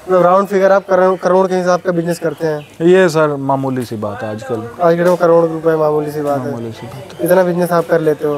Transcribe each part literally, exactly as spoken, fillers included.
मतलब round figure आप करोड़ करोड़ के हिसाब का बिजनेस करते हैं? ये सर मामूली सी बात है आजकल। आज के टाइम में करोड़ रुपए मामूली सी बात है। मामूली सी बात है। इतना बिजनेस आप कर लेते हो।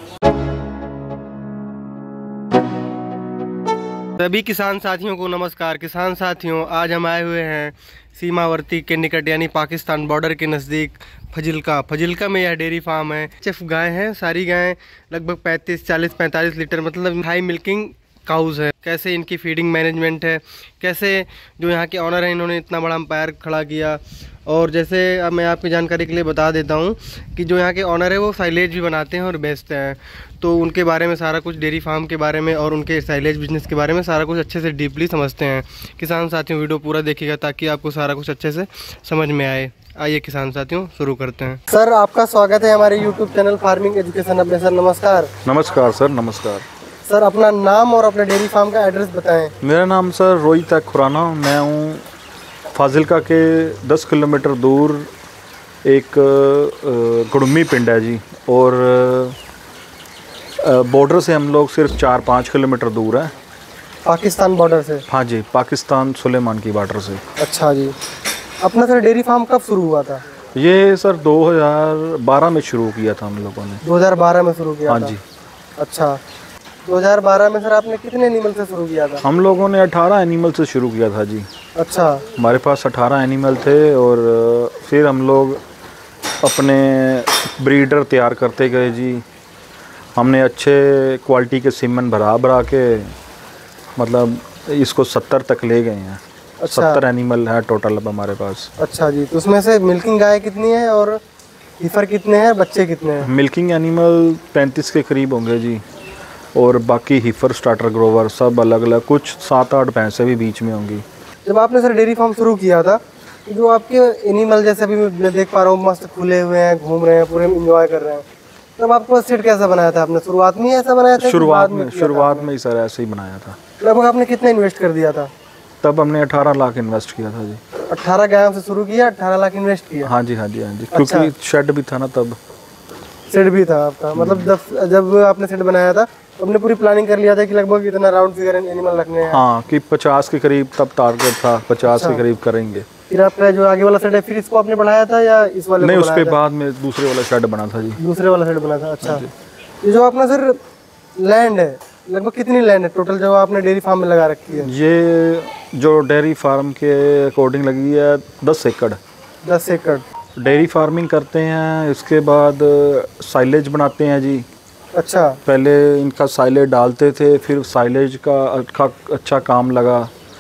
सभी किसान साथियों को नमस्कार। किसान साथियों, आज हम आए हुए हैं सीमावर्ती के निकट यानी पाकिस्तान बॉर्डर के नज़दीक फजिल्का। फजिल्का में यह डेयरी फार्म है। सिर्फ गाय हैं, सारी गायें लगभग पैंतीस चालीस पैंतालीस लीटर मतलब हाई मिल्किंग काउज है। कैसे इनकी फीडिंग मैनेजमेंट है, कैसे जो यहाँ के ऑनर हैं इन्होंने इतना बड़ा एम्पायर खड़ा किया। और जैसे अब मैं आपकी जानकारी के लिए बता देता हूँ कि जो यहाँ के ऑनर है वो साइलेज भी बनाते हैं और बेचते हैं, तो उनके बारे में सारा कुछ, डेयरी फार्म के बारे में और उनके साइलेज बिजनेस के बारे में सारा कुछ अच्छे से डीपली समझते हैं। किसान साथियों, वीडियो पूरा देखिएगा ताकि आपको सारा कुछ अच्छे से समझ में आए। आइए किसान साथियों, शुरू करते हैं। सर, आपका स्वागत है हमारे YouTube channel farming education hub में। सर नमस्कार। नमस्कार सर, नमस्कार सर। अपना नाम और अपने डेयरी फार्म का एड्रेस बताएं। मेरा नाम सर रोहित है खुराना। मैं हूँ फाजिल्का के दस किलोमीटर दूर एक गुड़मी पिंड है जी, और बॉर्डर से हम लोग सिर्फ चार पाँच किलोमीटर दूर है। पाकिस्तान बॉर्डर से? हाँ जी, पाकिस्तान सुलेमान की बॉर्डर से। अच्छा जी। अपना सर डेयरी फार्म कब शुरू हुआ था? ये सर दो हज़ार बारह में शुरू किया था हम लोगों ने। दो हज़ार बारह में शुरू किया? हाँ था जी। अच्छा, दो हज़ार बारह में सर आपने कितने एनिमल से शुरू किया था? हम लोगों ने अठारह एनिमल से शुरू किया था जी। अच्छा। हमारे पास अठारह एनिमल थे, और फिर हम लोग अपने ब्रीडर तैयार करते गए जी। हमने अच्छे क्वालिटी के सीमन भरा भरा के मतलब इसको सत्तर तक ले गए हैं। अच्छा। सत्तर एनिमल है टोटल अब हमारे पास। अच्छा जी। तो उसमें से मिल्किंग गाय कितनी है और हीफर कितने हैं, बच्चे कितने हैं? मिल्किंग एनिमल पैंतीस के करीब होंगे जी, और बाकी हीफर स्टार्टर ग्रोवर सब अलग अलग, कुछ सात आठ भैंसे भी बीच में होंगी। जब आपने सर डेयरी फार्म शुरू किया था, जो आपके एनिमल जैसे अभी मैं देख पा रहा हूँ मस्त खुले हुए हैं, घूम रहे हैं, पूरे एंजॉय कर रहे हैं, तब आपको सेट कैसा बनाया था आपने? शुरुआत में ऐसा बनाया था? शुरुआत में शुरुआत में ही सर ऐसे ही बनाया था। लगभग आपने कितना इन्वेस्ट कर दिया था? तब हमने अठारह लाख इन्वेस्ट किया था जी। अठारह गायों से शुरू किया, अठारह लाख इन्वेस्ट किया? हाँ जी, हाँ जी, हाँ जी। अच्छा। क्योंकि शेड भी था ना तब। शेड भी था आपका? मतलब जब जब आपने शेड बनाया था आपने पूरी प्लानिंग कर लिया था कि लगभग इतना राउंड फिगर एनिमल रखने हैं? हाँ, कि पचास के करीब तब टारगेट था, पचास अच्छा। के करीब करेंगे। फिर आपका जो आगे वाला शेड है फिर इसको आपने बढ़ाया था या इस वाले? नहीं, उसके बाद में दूसरे वाला शेड बना था जी। दूसरे वाला शेड बना था। अच्छा। ये जो अपना सर लैंड है, लगभग कितनी लैंड है टोटल जो आपने डेयरी फार्म में लगा रखी है? ये जो डेयरी फार्म के अकॉर्डिंग लगी है दस एकड़। दस एकड़ डेयरी फार्मिंग करते हैं, इसके बाद साइलेज बनाते हैं जी। अच्छा। पहले इनका साइलेज डालते थे, फिर साइलेज का अच्छा अच्छा काम लगा,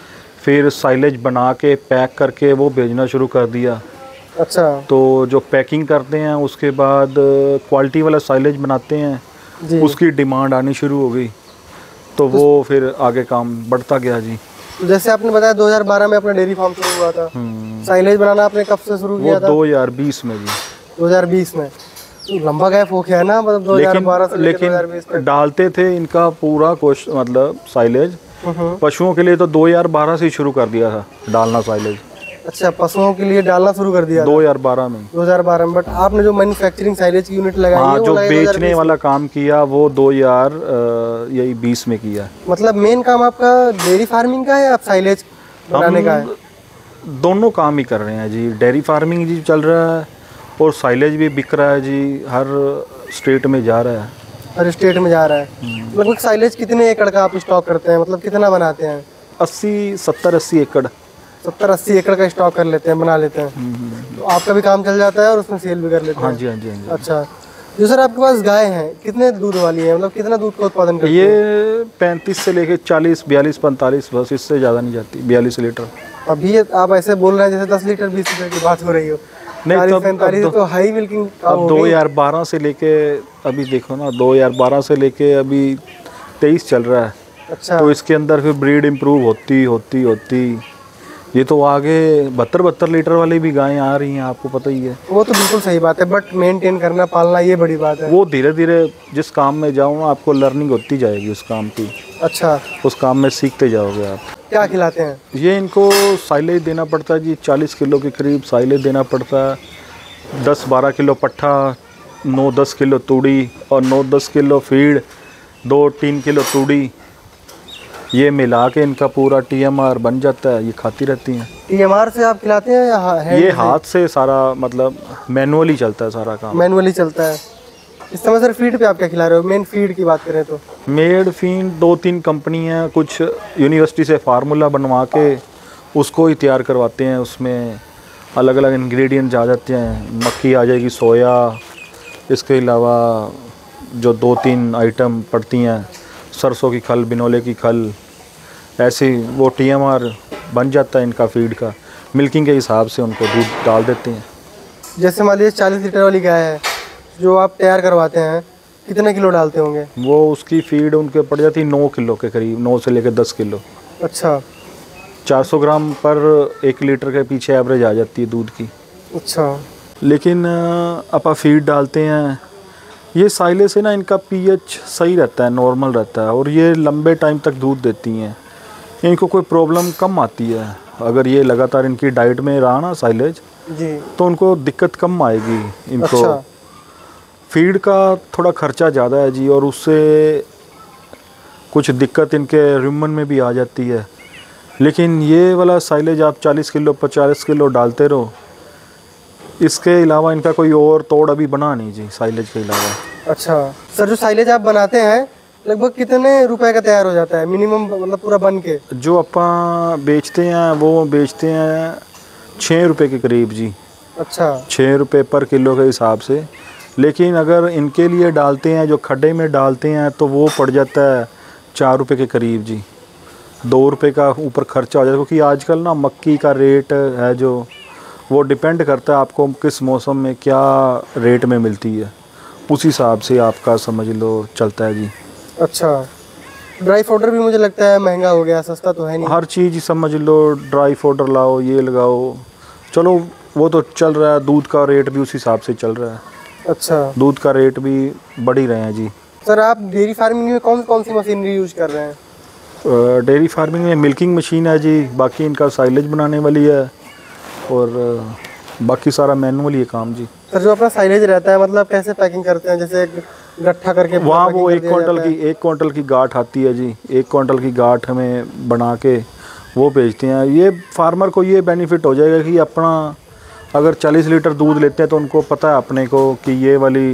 फिर साइलेज बना के पैक करके वो भेजना शुरू कर दिया। अच्छा। तो जो पैकिंग करते हैं उसके बाद क्वालिटी वाला साइलेज बनाते हैं जी। उसकी डिमांड आनी शुरू हो गई, तो वो फिर आगे काम बढ़ता गया जी। तो जैसे आपने बताया दो हज़ार बारह में अपना डेयरी फार्म शुरू हुआ था, साइलेज बनाना आपने कब से शुरू किया था? दो हज़ार बीस में जी। दो हज़ार बीस में? तो लंबा गैप हो गया ना, मतलब दो हज़ार बारह से लेकर दो हज़ार बीस तक डालते थे इनका पूरा कोश मतलब साइलेज पशुओं के लिए। तो दो हज़ार बारह से शुरू कर दिया था डालना साइलेज। अच्छा, पशुओं के लिए डालना शुरू कर दिया दो हज़ार बारह में? दो हज़ार बारह में। बट आपने जो मैन्युफैक्चरिंग साइलेज की यूनिट लगाई है, जो बेचने वाला काम किया वो दो हज़ार यही बीस में किया। मतलब मेन काम आपका डेयरी फार्मिंग का है, आप साइलेज बनाने का है? दोनों काम ही कर रहे हैं जी। डेयरी फार्मिंग जी चल रहा है और साइलेज भी बिक रहा है जी, हर स्टेट में जा रहा है। हर स्टेट में जा रहा है। लगभग साइलेज कितने एकड़ का आप स्टॉक करते हैं, मतलब कितना बनाते हैं? अस्सी सत्तर अस्सी एकड़ सत्तर अस्सी एकड़ का स्टॉक कर लेते हैं, बना लेते हैं। तो आपका भी काम चल जाता है और उसमें सेल भी कर लेते हैं? हाँ जी, हाँ जी, हाँ जी। अच्छा। जो सर आपके पास गाय हैं, कितने दूध वाली है, मतलब कितना दूध का उत्पादन करती है? ये पैंतीस से लेके चालीस बयालीस पैंतालीस, बस इससे ज़्यादा नहीं जाती। बयालीस लीटर। अभी आप ऐसे बोल रहे हैं जैसे दस लीटर बीस लीटर की बात हो रही हो। नहीं, तब पैंतालीस तो हाई मिल्किंग। अब दो हज़ार बारह से लेके अभी देखो ना, दो हज़ार बारह से लेके अभी तेईस चल रहा है। अच्छा। तो इसके अंदर फिर ब्रीड इम्प्रूव होती होती होती ये तो आगे बहत्तर बहत्तर लीटर वाली भी गायें आ रही हैं, आपको पता ही है। वो तो बिल्कुल सही बात है, बट मेंटेन करना, पालना, ये बड़ी बात है। वो धीरे धीरे जिस काम में जाओ ना, आपको लर्निंग होती जाएगी उस काम की। अच्छा। उस काम में सीखते जाओगे आप। क्या खिलाते हैं? ये इनको साइलेज देना पड़ता है जी, चालीस किलो के करीब साइलेज देना पड़ता है। दस बारह किलो पट्ठा, नौ दस किलो तूड़ी और नौ दस किलो फीड, दो तीन किलो तूड़ी, ये मिला के इनका पूरा टी एम आर बन जाता है, ये खाती रहती हैं। टी एम आर से आप खिलाते हैं या हैंड ये से? हाथ से सारा मतलब मैनुअली चलता है सारा काम। मैनुअली चलता है। इस समय सर फीड पे आप क्या खिला रहे हो? मेन फीड की बात करें तो मेड फीड दो तीन कंपनी हैं, कुछ यूनिवर्सिटी से फार्मूला बनवा के उसको ही तैयार करवाते हैं। उसमें अलग अलग इंग्रेडिएंट आ जाते हैं, मक्खी आ जाएगी, सोया, इसके अलावा जो दो तीन आइटम पड़ती हैं, सरसों की खल, बिनोले की खल, ऐसे वो टी एम आर बन जाता है इनका फीड का। मिल्किंग के हिसाब से उनको दूध डाल देते हैं। जैसे मान लीजिए चालीस लीटर वाली गाय है जो आप तैयार करवाते हैं, कितने किलो डालते होंगे? वो उसकी फीड उनके पड़ जाती है नौ किलो के करीब, नौ से लेकर दस किलो। अच्छा, चार सौ ग्राम पर एक लीटर के पीछे एवरेज आ जाती है दूध की। अच्छा। लेकिन अपा फीड डालते हैं, ये साइले से ना इनका पीएच सही रहता है, नॉर्मल रहता है, और ये लंबे टाइम तक दूध देती हैं। इनको कोई प्रॉब्लम कम आती है। अगर ये लगातार इनकी डाइट में रहा ना साइलेज जी, तो उनको दिक्कत कम आएगी इनको। अच्छा। फीड का थोड़ा खर्चा ज़्यादा है जी, और उससे कुछ दिक्कत इनके रिमन में भी आ जाती है। लेकिन ये वाला साइलेज आप चालीस किलो पचास किलो डालते रहो, इसके अलावा इनका कोई और तोड़ अभी बना नहीं जी साइलेज के अलावा। अच्छा सर, जो साइलेज आप बनाते हैं लगभग कितने रुपए का तैयार हो जाता है मिनिमम, मतलब पूरा बन के? जो अपन बेचते हैं वो बेचते हैं छः रुपये के करीब जी। अच्छा, छः रुपये पर किलो के हिसाब से। लेकिन अगर इनके लिए डालते हैं, जो खड्डे में डालते हैं, तो वो पड़ जाता है चार रुपये के करीब जी। दो रुपये का ऊपर खर्चा हो जाता है, क्योंकि आजकल ना मक्की का रेट है जो वो डिपेंड करता है आपको किस मौसम में क्या रेट में मिलती है, उस हिसाब से आपका समझ लो चलता है जी। अच्छा। ड्राई पाउडर भी मुझे लगता है महंगा हो गया, सस्ता तो है नहीं। हर चीज़ समझ लो, ड्राई पाउडर लाओ, ये लगाओ, चलो वो तो चल रहा है। दूध का रेट भी उस हिसाब से चल रहा है। अच्छा, दूध का रेट भी बढ़ ही रहे हैं जी। सर आप डेयरी फार्मिंग में कौन कौन सी मशीनरी यूज कर रहे हैं? डेयरी फार्मिंग में मिल्किंग मशीन है जी, बाकी इनका साइलेज बनाने वाली है, और बाकी सारा मैनुअल ही है काम जी। सर जो अपना साइलेज रहता है मतलब कैसे पैकिंग करते हैं? जैसे गट्ठा करके वहाँ वो पैकिंग एक कर दिया क्विंटल जाता की एक क्विंटल की गांठ आती है जी। एक क्विंटल की गांठ हमें बना के वो बेचते हैं। ये फार्मर को ये बेनिफिट हो जाएगा कि अपना अगर चालीस लीटर दूध लेते हैं तो उनको पता है अपने को कि ये वाली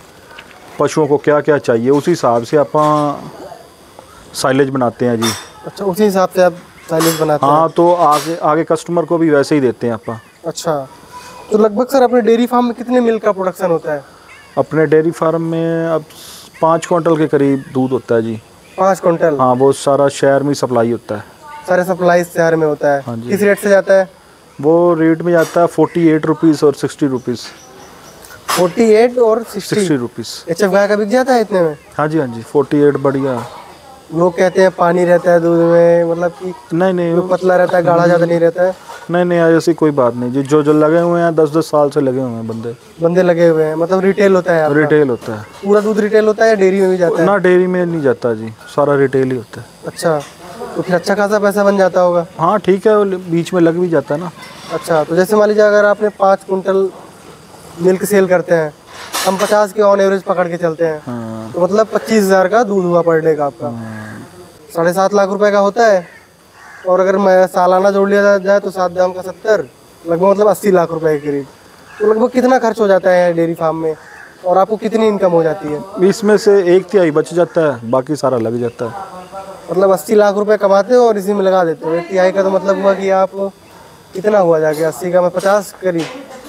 पशुओं को क्या क्या चाहिए, उस हिसाब से अपन साइलेज बनाते हैं जी। है? अच्छा, उसी हिसाब से आप साइलेज बनाते हैं? हाँ, तो आगे आगे कस्टमर को भी वैसे ही देते हैं अपन। अच्छा, तो लगभग सर अपने डेयरी फार्म में कितने मिल्क का प्रोडक्शन होता है? अपने डेयरी फार्म में अब पाँच क्विंटल के करीब दूध होता है जी। पाँच क्विंटल? हाँ, वो सारा शहर में सप्लाई होता है। सारे सप्लाई शहर में होता है? हाँ जी। किस रेट से जाता है? वो रेट में जाता है फोर्टी एट रुपीज़ और सिक्सटी रुपीज़। फोर्टी एट और sixty sixty rupees. H F गाय का बिक जाता है इतने में? हाँ जी, हाँ जी, फोर्टी एट बढ़िया। लोग कहते हैं पानी रहता है दूध में, मतलब कि नहीं नहीं जो पतला रहता है, गाढ़ा ज़्यादा नहीं रहता है? नहीं नहीं, ऐसी कोई बात नहीं जी। जो जो लगे हुए हैं दस दस साल से लगे हुए हैं बंदे बंदे लगे हुए हैं, मतलब रिटेल होता है आपका? रिटेल होता है। पूरा दूध रिटेल होता है या डेयरी में भी जाता है? ना, डेयरी में नहीं जाता जी, सारा रिटेल ही होता है। अच्छा, तो फिर अच्छा खासा पैसा बन जाता होगा? हाँ ठीक है, बीच में लग भी जाता है ना। अच्छा, तो जैसे मान लीजिए अगर आपने पाँच कुंटल मिल्क सेल करते हैं, हम पचास के ऑन एवरेज पकड़ के चलते हैं, हाँ, तो मतलब पच्चीस हज़ार का दूध हुआ पर डे का आपका, साढ़े सात लाख रुपए का होता है। और अगर मैं सालाना जोड़ लिया जाए तो सात दाम का सत्तर, लगभग मतलब अस्सी लाख रुपए के करीब। तो लगभग कितना खर्च हो जाता है डेयरी फार्म में, और आपको कितनी इनकम हो जाती है? इसमें से एक तिहाई बच जाता है, बाकी सारा लग जाता है। मतलब अस्सी लाख रुपए कमाते हो और इसी में लगा देते हो। एक तिहाई का तो मतलब हुआ कि आप कितना हुआ जाके, अस्सी का मैं पचास करीब,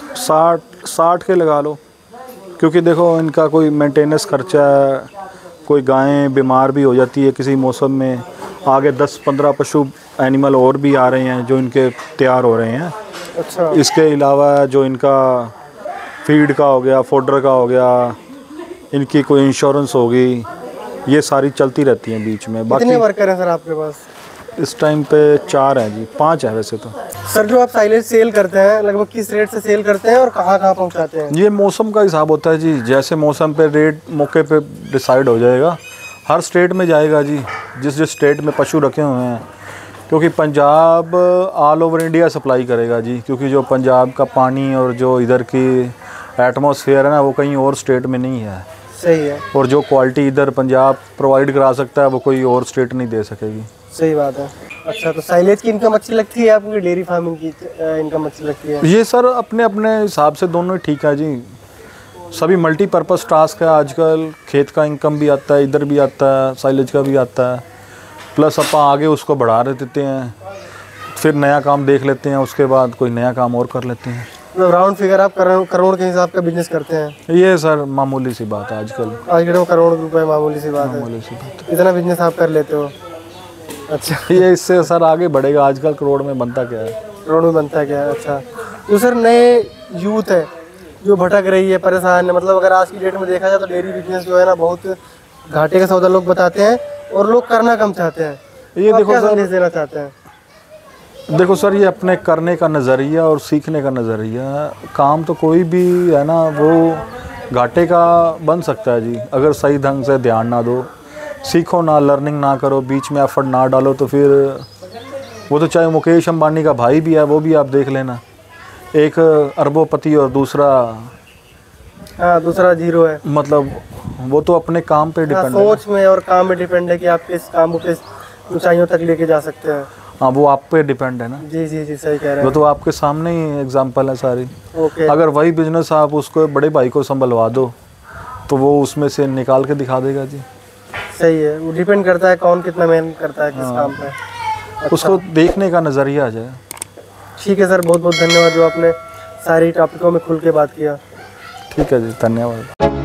साठ साठ के लगा लो, क्योंकि देखो इनका कोई मेंटेनेंस खर्चा है, कोई गायें बीमार भी हो जाती है किसी मौसम में, आगे दस पंद्रह पशु एनिमल और भी आ रहे हैं जो इनके तैयार हो रहे हैं। अच्छा, इसके अलावा जो इनका फीड का हो गया, फोडर का हो गया, इनकी कोई इंश्योरेंस होगी, ये सारी चलती रहती हैं बीच में। कितने वर्कर हैं सर आपके पास? इस टाइम पे चार हैं जी, पांच है वैसे तो। सर जो आप साइलेज सेल करते हैं लगभग किस रेट से सेल करते हैं और कहाँ कहाँ पहुँचाते हैं? ये मौसम का हिसाब होता है जी, जैसे मौसम पे रेट मौके पे डिसाइड हो जाएगा। हर स्टेट में जाएगा जी, जिस जिस स्टेट में पशु रखे हुए हैं, क्योंकि Punjab all over India supply करेगा जी, क्योंकि जो पंजाब का पानी और जो इधर की एटमॉस्फेयर है ना, वो कहीं और स्टेट में नहीं है। सही है। और जो क्वालिटी इधर पंजाब प्रोवाइड करा सकता है वो कोई और स्टेट नहीं दे सकेगी। सही बात है। अच्छा, तो साइलेज की इनकम अच्छी लगती है आपको, डेयरी फार्मिंग की इनकम अच्छी लगती है? ये सर अपने अपने हिसाब से दोनों ही ठीक है जी। सभी मल्टीपर्पज़ टास्क है आजकल, खेत का इनकम भी आता है, इधर भी आता है, साइलेज का भी आता है, प्लस अपन आगे उसको बढ़ा देते हैं, फिर नया काम देख लेते हैं, उसके बाद कोई नया काम और कर लेते हैं। मतलब राउंड फिगर आप करोड़ करोड़ के हिसाब का बिजनेस करते हैं? ये सर मामूली सी बात है आजकल। आज के टाइम करोड़ रुपए मामूली सी बात है। मामूली सी बात इतना बिजनेस आप कर लेते हो? अच्छा, ये इससे सर आगे बढ़ेगा। आजकल करोड़ में बनता क्या है? करोड़ में बनता क्या है? अच्छा, तो सर नए यूथ है जो भटक रही है, परेशान है, मतलब अगर आज की डेट में देखा जाए तो डेयरी बिजनेस जो है ना बहुत घाटे का सौदा लोग बताते हैं और लोग करना कम चाहते हैं। ये तो देखो क्या सर, संदेश देना चाहते हैं? देखो सर, ये अपने करने का नज़रिया और सीखने का नज़रिया, काम तो कोई भी है ना वो घाटे का बन सकता है जी, अगर सही ढंग से ध्यान ना दो, सीखो ना, लर्निंग ना करो, बीच में एफर्ट ना डालो, तो फिर वो तो चाहे मुकेश अंबानी का भाई भी है, वो भी आप देख लेना, एक अरबोपति और दूसरा हाँ दूसरा जीरो है। मतलब वो तो अपने काम पे हाँ, डिपेंड है। सोच में और काम में डिपेंड है कि आप किस काम को किस ऊंचाइयों तक लेके जा सकते हैं। हाँ, वो आप पे डिपेंड है ना। जी जी जी, सही कह रहे वो हैं। तो आपके सामने ही एग्जांपल है सारी। ओके, अगर वही बिजनेस आप उसको बड़े भाई को संभलवा दो तो वो उसमें से निकाल के दिखा देगा जी। सही है, वो डिपेंड करता है कौन कितना मेहनत करता है किस काम पे। अच्छा, उसको देखने का नज़रिया आ जाए। ठीक है सर, बहुत बहुत धन्यवाद जो आपने सारी टॉपिकों में खुल के बात किया। ठीक है जी, धन्यवाद।